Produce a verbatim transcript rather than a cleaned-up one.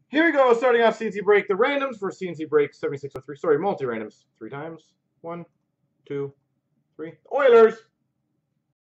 Here we go, starting off C N C break. The randoms for C N C break seventy-six oh three. Sorry, multi-randoms. Three times. One, two, three. Oilers!